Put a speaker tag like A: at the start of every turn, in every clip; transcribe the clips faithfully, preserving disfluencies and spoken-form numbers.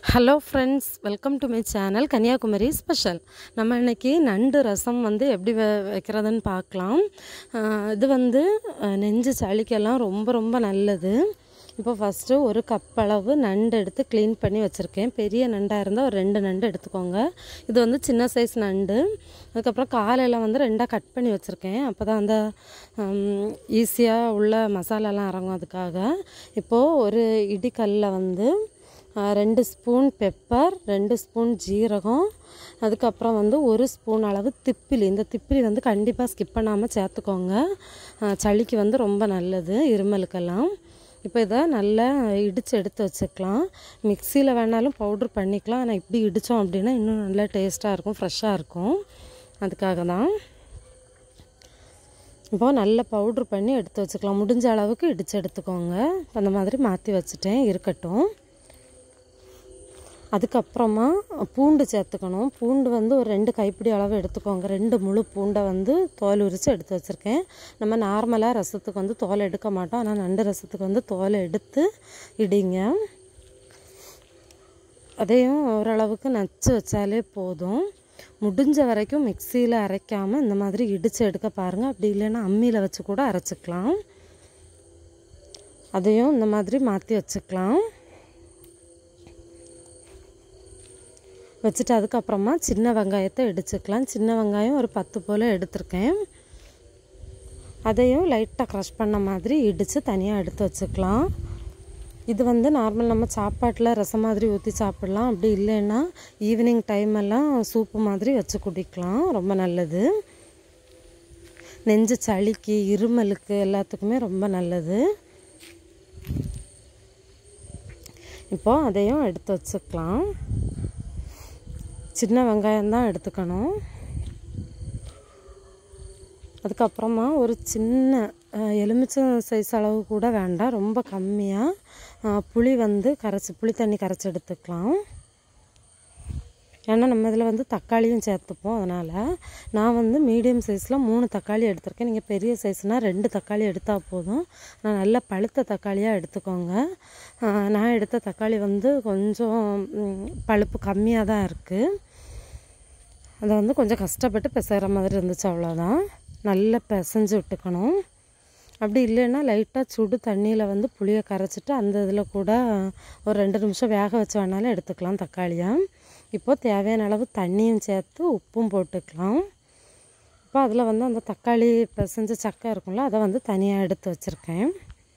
A: Hello friends, welcome to my channel Kanyakumari Special. நம்ம இன்னைக்கு நண்டு ரசம் வந்து எப்படி வைக்கிறதுன்னு பார்க்கலாம். இது வந்து நெஞ்சு சளிக்கெல்லாம் ரொம்ப ரொம்ப நல்லது. இப்போ ஃபர்ஸ்ட் ஒரு கப் அளவு நண்டு எடுத்து க்ளீன் பண்ணி வச்சிருக்கேன். பெரிய நண்டா இருந்தா ஒரு ரெண்டு நண்டு எடுத்துக்கோங்க. இது வந்து சின்ன சைஸ் நண்டு. அதுக்கு அப்புறம் காலையில வந்து ரெண்டா கட் பண்ணி வச்சிருக்கேன். அப்பதான் அந்த ஈஸியா உள்ள மசாலா எல்லாம் இறங்கும் அதுக்காக. இப்போ ஒரு இடிக்கல்ல வந்து ரெண்டு ஸ்பூன் பெப்பர், ரெண்டு ஸ்பூன் ஜீரகம், அதுக்கப்புறம் வந்து ஒரு ஸ்பூன் அளவு திப்பிலி. இந்த திப்பிலி வந்து கண்டிப்பாக ஸ்கிப் பண்ணாமல் சேர்த்துக்கோங்க. சளிக்கு வந்து ரொம்ப நல்லது, இருமலுக்கெல்லாம். இப்போ இதை நல்லா இடித்து எடுத்து வச்சுக்கலாம். மிக்சியில் வேணாலும் பவுட்ரு பண்ணிக்கலாம். ஆனால் இப்படி இடித்தோம் அப்படின்னா இன்னும் நல்லா டேஸ்ட்டாக இருக்கும், ஃப்ரெஷ்ஷாக இருக்கும். அதுக்காக தான் இப்போது நல்லா பவுட்ரு பண்ணி எடுத்து வச்சுக்கலாம். முடிஞ்ச அளவுக்கு இடித்து எடுத்துக்கோங்க. அந்த மாதிரி மாற்றி வச்சுட்டேன், இருக்கட்டும். அதுக்கப்புறமா பூண்டு சேர்த்துக்கணும். பூண்டு வந்து ஒரு ரெண்டு கைப்பிடி அளவு எடுத்துக்கோங்க. ரெண்டு முழு பூண்டை வந்து தோல் உரித்து எடுத்து வச்சுருக்கேன். நம்ம நார்மலாக ரசத்துக்கு வந்து தோல் எடுக்க மாட்டோம், ஆனால் நண்டு ரசத்துக்கு வந்து தோலை எடுத்து இடிங்க. அதையும் ஓரளவுக்கு நச்சு வச்சாலே போதும். முடிஞ்ச வரைக்கும் மிக்சியில் அரைக்காமல் இந்த மாதிரி இடித்து எடுக்க பாருங்கள். அப்படி இல்லைன்னா அம்மியில் வச்சு கூட அரைச்சிக்கலாம். அதையும் இந்த மாதிரி மாற்றி வச்சுக்கலாம். வச்சுட்டு அதுக்கப்புறமா சின்ன வெங்காயத்தை இடிச்சுக்கலாம். சின்ன வெங்காயம் ஒரு பத்து போல் எடுத்திருக்கேன். அதையும் லைட்டாக க்ரஷ் பண்ண மாதிரி இடித்து தனியாக எடுத்து வச்சுக்கலாம். இது வந்து நார்மல் நம்ம சாப்பாட்டில் ரசம் மாதிரி ஊற்றி சாப்பிட்லாம். அப்படி இல்லைன்னா ஈவினிங் டைம் எல்லாம் சூப்பு மாதிரி வச்சு குடிக்கலாம், ரொம்ப நல்லது. நெஞ்சு சளிக்கு, இருமலுக்கு எல்லாத்துக்குமே ரொம்ப நல்லது. இப்போது அதையும் எடுத்து வச்சுக்கலாம். சின்ன வெங்காயம் தான் எடுத்துக்கணும். அதுக்கப்புறமா ஒரு சின்ன எலுமிச்சம் சைஸ் அளவு கூட வேண்டாம், ரொம்ப கம்மியாக புளி வந்து கரைச்சி புளி தண்ணி கரைச்சி எடுத்துக்கலாம். ஏன்னா நம்ம இதில் வந்து தக்காளியும் சேர்த்துப்போம். அதனால் நான் வந்து மீடியம் சைஸில் மூணு தக்காளி எடுத்திருக்கேன். நீங்கள் பெரிய சைஸ்னால் ரெண்டு தக்காளி எடுத்தால் போதும். நான் நல்ல பழுத்த தக்காளியாக எடுத்துக்கோங்க. நான் எடுத்த தக்காளி வந்து கொஞ்சம் பழுப்பு கம்மியாக தான் இருக்குது. அதை வந்து கொஞ்சம் கஷ்டப்பட்டு பிசைகிற மாதிரி இருந்துச்சு, அவ்வளோதான். நல்லா பிசைஞ்சு விட்டுக்கணும். அப்படி இல்லைன்னா லைட்டாக சுடு தண்ணியில் வந்து புளியை கரைச்சிட்டு அந்த இதில் கூட ஒரு ரெண்டு நிமிஷம் வேக வச்சு வேணாலும் எடுத்துக்கலாம் தக்காளியை. இப்போது தேவையான அளவு தண்ணியும் சேர்த்து உப்பும் போட்டுக்கலாம். இப்போ அதில் வந்து அந்த தக்காளி பிசைஞ்ச சக்கை இருக்கும்ல, அதை வந்து தனியாக எடுத்து வச்சுருக்கேன்.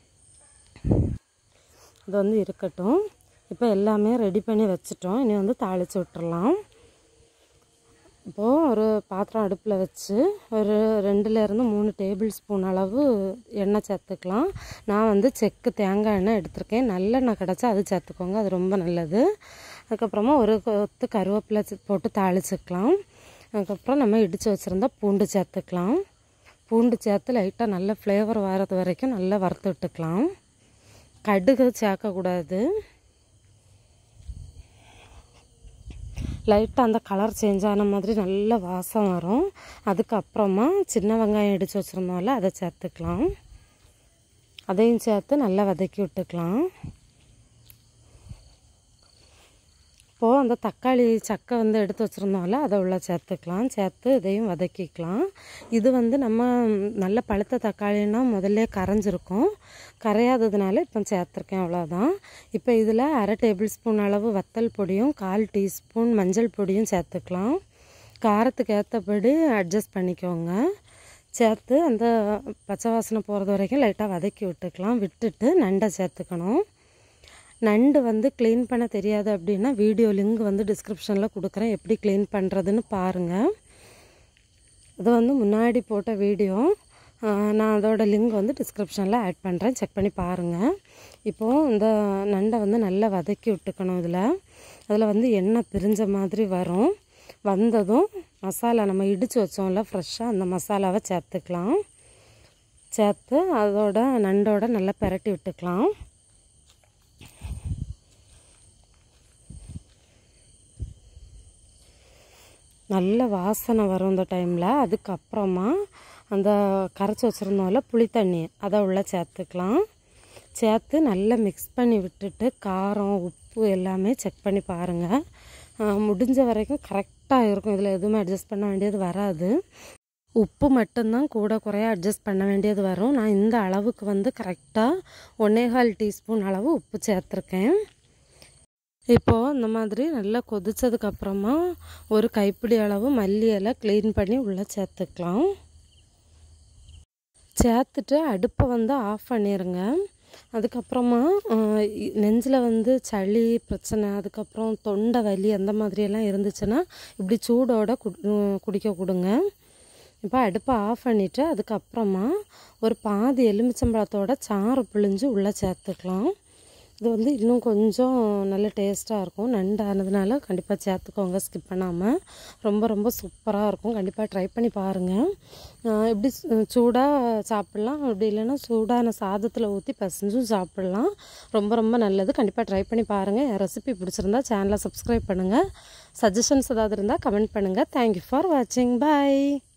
A: அது வந்து இருக்கட்டும். இப்போ எல்லாமே ரெடி பண்ணி வச்சுட்டோம். இனி வந்து தாளித்து விட்டுறலாம். இப்போது ஒரு பாத்திரம் அடுப்பில் வச்சு ஒரு ரெண்டுலேருந்து மூணு டேபிள் ஸ்பூன் அளவு எண்ணெய் சேர்த்துக்கலாம். நான் வந்து செக்கு தேங்காய் எண்ணெய் எடுத்திருக்கேன். நல்லெண்ணெய் கிடச்சா அது சேர்த்துக்கோங்க, அது ரொம்ப நல்லது. அதுக்கப்புறமா ஒரு கொத்து கருவேப்பிலை போட்டு தாளிச்சுக்கலாம். அதுக்கப்புறம் நம்ம இடித்து வச்சுருந்தா பூண்டு சேர்த்துக்கலாம். பூண்டு சேர்த்து லைட்டாக நல்ல ஃப்ளேவர் வர்றது வரைக்கும் நல்லா வறுத்து விட்டுக்கலாம். கடுகு சேர்க்கக்கூடாது. லைட்டாக அந்த கலர் சேஞ்ச் ஆன மாதிரி நல்ல வாசம் வரும். அதுக்கப்புறமா சின்ன வெங்காயம் இடித்து வச்சுருந்தோம்ல, அதை சேர்த்துக்கலாம். அதையும் சேர்த்து நல்லா வதக்கி விட்டுக்கலாம். இப்போது அந்த தக்காளி சக்கை வந்து எடுத்து வச்சுருந்தோம்ல, அதை உள்ள சேர்த்துக்கலாம். சேர்த்து இதையும் வதக்கிக்கலாம். இது வந்து நம்ம நல்ல பழுத்த தக்காளின்னா முதல்ல கரைஞ்சிருக்கும், கரையாததுனால இப்போ சேர்த்துருக்கேன், அவ்வளோதான். இப்போ இதில் அரை டேபிள் ஸ்பூன் அளவு வத்தல் பொடியும் கால் டீஸ்பூன் மஞ்சள் பொடியும் சேர்த்துக்கலாம். காரத்துக்கு ஏற்றபடி அட்ஜஸ்ட் பண்ணிக்கோங்க. சேர்த்து அந்த பச்சை வாசனை போகிறது வரைக்கும் லைட்டாக வதக்கி விட்டுக்கலாம். விட்டுட்டு நண்டை சேர்த்துக்கணும். நண்டு வந்து க்ளீன் பண்ண தெரியாது அப்படின்னா வீடியோ லிங்க் வந்து டிஸ்கிரிப்ஷனில் கொடுக்குறேன், எப்படி க்ளீன் பண்ணுறதுன்னு பாருங்கள். இது வந்து முன்னாடி போட்ட வீடியோ, நான் அதோட லிங்க் வந்து டிஸ்கிரிப்ஷனில் ஆட் பண்ணுறேன், செக் பண்ணி பாருங்கள். இப்போது இந்த நண்டை வந்து நல்லா வதக்கி விட்டுக்கணும். இதில் அதில் வந்து எண்ணெய் பிரிஞ்ச மாதிரி வரும். வந்ததும் மசாலா நம்ம இடித்து வச்சோம்ல ஃப்ரெஷ்ஷாக, அந்த மசாலாவை சேர்த்துக்கலாம். சேர்த்து அதோட நண்டோட நல்லா பிரட்டி விட்டுக்கலாம். நல்ல வாசனை வரும் இந்த டைமில். அதுக்கப்புறமா அந்த கரைச்சி வச்சுருந்தோம்ல புளி தண்ணி, அதை உள்ள சேர்த்துக்கலாம். சேர்த்து நல்லா மிக்ஸ் பண்ணி விட்டுட்டு காரம், உப்பு உப்பு எல்லாமே செக் பண்ணி பாருங்கள். முடிஞ்ச வரைக்கும் கரெக்டாக இருக்கும். இதில் எதுவுமே அட்ஜஸ்ட் பண்ண வேண்டியது வராது. உப்பு மட்டும்தான் கூட குறைய அட்ஜஸ்ட் பண்ண வேண்டியது வரும். நான் இந்த அளவுக்கு வந்து கரெக்டாக ஒன்னேகால் டீஸ்பூன் அளவு உப்பு சேர்த்துருக்கேன். இப்போது இந்த மாதிரி நல்லா கொதித்ததுக்கப்புறமா ஒரு கைப்பிடி அளவு மல்லி இலை க்ளீன் பண்ணி உள்ளே சேர்த்துக்கலாம். சேர்த்துட்டு அடுப்பை வந்து ஆஃப் பண்ணிடுங்க. அதுக்கப்புறமா நெஞ்சில் வந்து சளி பிரச்சனை, அதுக்கப்புறம் தொண்டை வலி அந்த மாதிரியெல்லாம் இருந்துச்சுன்னா இப்படி சூடோட குடிக்க கொடுங்க. இப்போ அடுப்பை ஆஃப் பண்ணிவிட்டு அதுக்கப்புறமா ஒரு பாதி எலுமிச்சம்பழத்தோட சாறு பிழிஞ்சு உள்ளே சேர்த்துக்கலாம். இது வந்து இன்னும் கொஞ்சம் நல்ல டேஸ்ட்டாக இருக்கும். நண்டானதுனால கண்டிப்பாக சேர்த்துக்கோங்க, ஸ்கிப் பண்ணாமல். ரொம்ப ரொம்ப சூப்பராக இருக்கும். கண்டிப்பாக ட்ரை பண்ணி பாருங்கள். எப்படி சூடாக சாப்பிட்லாம், அப்படி இல்லைன்னா சூடான சாதத்தில் ஊற்றி பசஞ்சும் சாப்பிட்லாம். ரொம்ப ரொம்ப நல்லது. கண்டிப்பாக ட்ரை பண்ணி பாருங்கள். என் ரெசிபி பிடிச்சிருந்தா சேனலை சப்ஸ்கிரைப் பண்ணுங்கள். சஜஷன்ஸ் ஏதாவது இருந்தால் கமெண்ட் பண்ணுங்கள். தேங்க்யூ ஃபார் வாட்சிங். பாய்.